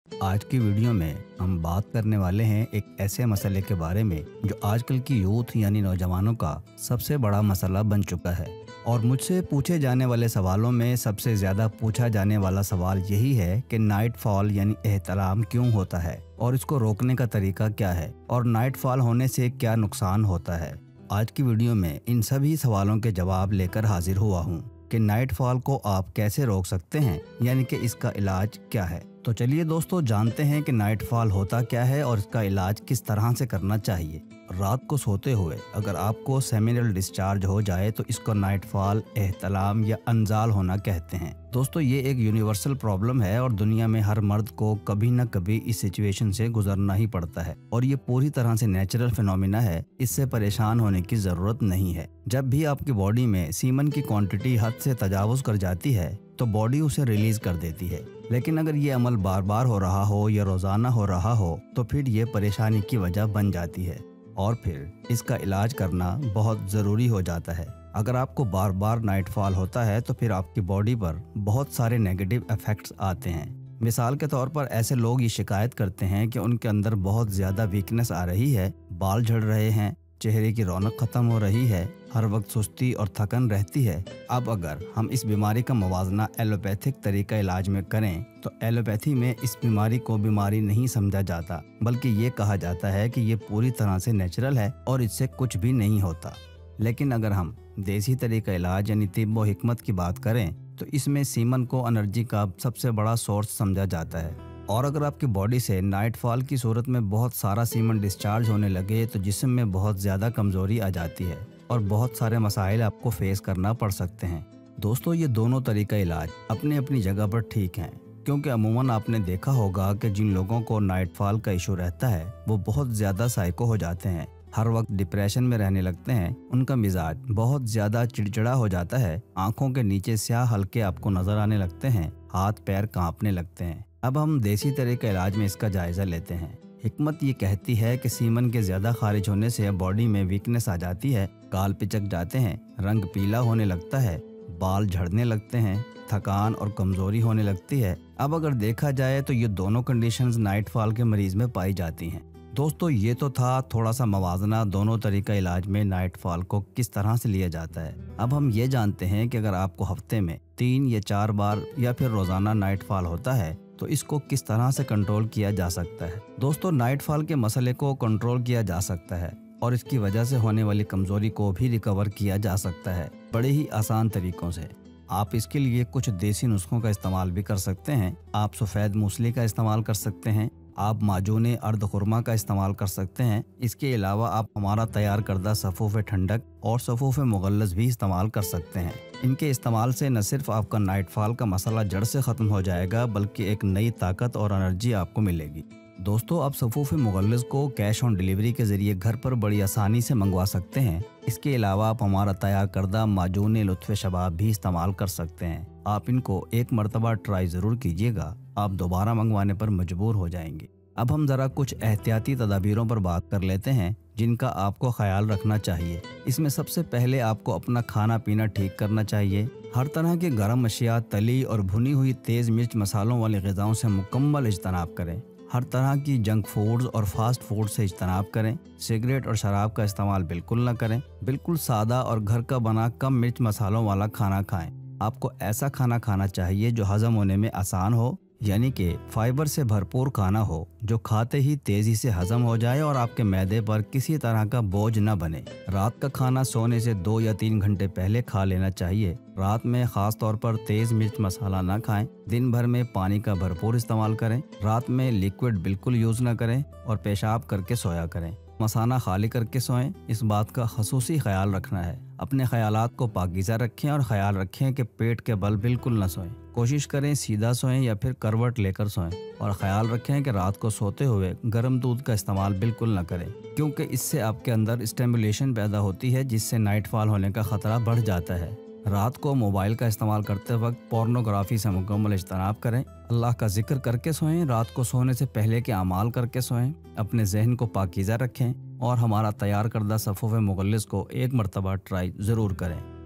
आज की वीडियो में हम बात करने वाले हैं एक ऐसे मसले के बारे में जो आजकल की यूथ यानी नौजवानों का सबसे बड़ा मसला बन चुका है। और मुझसे पूछे जाने वाले सवालों में सबसे ज़्यादा पूछा जाने वाला सवाल यही है कि नाइट फॉल यानी एहतलाम क्यों होता है और इसको रोकने का तरीका क्या है और नाइट फॉल होने से क्या नुकसान होता है। आज की वीडियो में इन सभी सवालों के जवाब लेकर हाजिर हुआ हूँ कि नाइट फॉल को आप कैसे रोक सकते हैं, यानी कि इसका इलाज क्या है। तो चलिए दोस्तों जानते हैं कि नाइट फॉल होता क्या है और इसका इलाज किस तरह से करना चाहिए। रात को सोते हुए अगर आपको सेमिनल डिस्चार्ज हो जाए तो इसको नाइट फॉल, एहतलाम या अनजाल होना कहते हैं। दोस्तों ये एक यूनिवर्सल प्रॉब्लम है और दुनिया में हर मर्द को कभी न कभी इस सिचुएशन से गुजरना ही पड़ता है और ये पूरी तरह से नेचुरल फिनोमिना है, इससे परेशान होने की जरूरत नहीं है। जब भी आपकी बॉडी में सीमन की क्वांटिटी हद से तजावुज कर जाती है तो बॉडी उसे रिलीज कर देती है, लेकिन अगर ये अमल बार बार हो रहा हो या रोजाना हो रहा हो तो फिर ये परेशानी की वजह बन जाती है और फिर इसका इलाज करना बहुत ज़रूरी हो जाता है। अगर आपको बार बार नाइट फॉल होता है तो फिर आपकी बॉडी पर बहुत सारे नेगेटिव इफेक्ट्स आते हैं। मिसाल के तौर पर ऐसे लोग ये शिकायत करते हैं कि उनके अंदर बहुत ज़्यादा वीकनेस आ रही है, बाल झड़ रहे हैं, चेहरे की रौनक खत्म हो रही है, हर वक्त सुस्ती और थकन रहती है। अब अगर हम इस बीमारी का मवाजना एलोपैथिक तरीका इलाज में करें तो एलोपैथी में इस बीमारी को बीमारी नहीं समझा जाता, बल्कि ये कहा जाता है कि ये पूरी तरह से नेचुरल है और इससे कुछ भी नहीं होता। लेकिन अगर हम देसी तरीका इलाज यानी तिब्ब व हिकमत की बात करें तो इसमें सीमन को एनर्जी का सबसे बड़ा सोर्स समझा जाता है। और अगर आपकी बॉडी से नाइट फॉल की सूरत में बहुत सारा सीमन डिस्चार्ज होने लगे तो जिस्म में बहुत ज़्यादा कमज़ोरी आ जाती है और बहुत सारे मसाइल आपको फेस करना पड़ सकते हैं। दोस्तों ये दोनों तरीका इलाज अपनी अपनी जगह पर ठीक हैं, क्योंकि अमूमन आपने देखा होगा कि जिन लोगों को नाइट फॉल का इशू रहता है वो बहुत ज़्यादा साइको हो जाते हैं, हर वक्त डिप्रेशन में रहने लगते हैं, उनका मिजाज बहुत ज़्यादा चिड़चिड़ा हो जाता है, आंखों के नीचे स्याह हल्के आपको नजर आने लगते हैं, हाथ पैर कांपने लगते हैं। अब हम देसी तरह के इलाज में इसका जायजा लेते हैं। हिकमत ये कहती है कि सीमन के ज्यादा खारिज होने से बॉडी में वीकनेस आ जाती है, गाल पिचक जाते हैं, रंग पीला होने लगता है, बाल झड़ने लगते हैं, थकान और कमजोरी होने लगती है। अब अगर देखा जाए तो ये दोनों कंडीशंस नाइट फॉल के मरीज में पाई जाती हैं। दोस्तों ये तो था थोड़ा सा मवाजना दोनों तरीका इलाज में नाइट फॉल को किस तरह से लिया जाता है। अब हम ये जानते हैं कि अगर आपको हफ्ते में 3 या 4 बार या फिर रोजाना नाइट फॉल होता है तो इसको किस तरह से कंट्रोल किया जा सकता है। दोस्तों नाइट फॉल के मसले को कंट्रोल किया जा सकता है और इसकी वजह से होने वाली कमजोरी को भी रिकवर किया जा सकता है बड़े ही आसान तरीकों से। आप इसके लिए कुछ देसी नुस्खों का इस्तेमाल भी कर सकते हैं। आप सफ़ेद मूसली का इस्तेमाल कर सकते हैं, आप माजून अर्द खुरमा का इस्तेमाल कर सकते हैं। इसके अलावा आप हमारा तैयार करदा सफ़ूफ़ ठंडक और सफ़ूफ़ मुगल्लज़ भी इस्तेमाल कर सकते हैं। इनके इस्तेमाल से न सिर्फ आपका नाइट फॉल का मसला जड़ से ख़त्म हो जाएगा बल्कि एक नई ताकत और एनर्जी आपको मिलेगी। दोस्तों आप सफ़ूफ़ मुगल्लज़ को कैश ऑन डिलीवरी के ज़रिए घर पर बड़ी आसानी से मंगवा सकते हैं। इसके अलावा आप हमारा तैयार करदा माजून लुत्फ़ शबाब भी इस्तेमाल कर सकते हैं। आप इनको एक मरतबा ट्राई ज़रूर कीजिएगा, आप दोबारा मंगवाने पर मजबूर हो जाएंगे। अब हम ज़रा कुछ एहतियाती तदाबीरों पर बात कर लेते हैं जिनका आपको ख्याल रखना चाहिए। इसमें सबसे पहले आपको अपना खाना पीना ठीक करना चाहिए। हर तरह के गर्म अशिया, तली और भुनी हुई तेज़ मिर्च मसालों वाली ग़िज़ाओं से मुकम्मल इज्तनाब करें। हर तरह की जंक फूड्स और फास्ट फूड से इज्तनाब करें। सिगरेट और शराब का इस्तेमाल बिल्कुल न करें। बिल्कुल सादा और घर का बना कम मिर्च मसालों वाला खाना खाएं। आपको ऐसा खाना खाना चाहिए जो हजम होने में आसान हो, यानी कि फाइबर से भरपूर खाना हो जो खाते ही तेजी से हजम हो जाए और आपके मैदे पर किसी तरह का बोझ न बने। रात का खाना सोने से 2 या 3 घंटे पहले खा लेना चाहिए। रात में खास तौर पर तेज मिर्च मसाला न खाएं। दिन भर में पानी का भरपूर इस्तेमाल करें। रात में लिक्विड बिल्कुल यूज न करें और पेशाब करके सोया करें। मसाना खाली करके सोएं, इस बात का खसूसी ख्याल रखना है। अपने ख्यालात को पाकीज़ा रखें और ख्याल रखें कि पेट के बल बिल्कुल न सोएं। कोशिश करें सीधा सोएं या फिर करवट लेकर सोएं और ख्याल रखें कि रात को सोते हुए गर्म दूध का इस्तेमाल बिल्कुल न करें, क्योंकि इससे आपके अंदर स्टिमुलेशन पैदा होती है जिससे नाइट फॉल होने का खतरा बढ़ जाता है। रात को मोबाइल का इस्तेमाल करते वक्त पोर्नोग्राफी से मुकम्मल इज्तनाब करें। अल्लाह का जिक्र करके सोएं। रात को सोने से पहले के अमाल करके सोएं। अपने जहन को पाकीज़ा रखें और हमारा तैयार करदा सफ़ूफ़ मुगल्लिज़ को एक मरतबा ट्राई ज़रूर करें।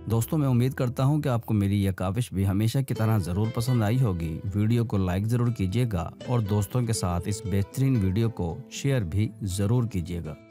दोस्तों, मैं उम्मीद करता हूँ कि आपको मेरी यह काविश भी हमेशा की तरह ज़रूर पसंद आई होगी। वीडियो को लाइक ज़रूर कीजिएगा और दोस्तों के साथ इस बेहतरीन वीडियो को शेयर भी ज़रूर कीजिएगा।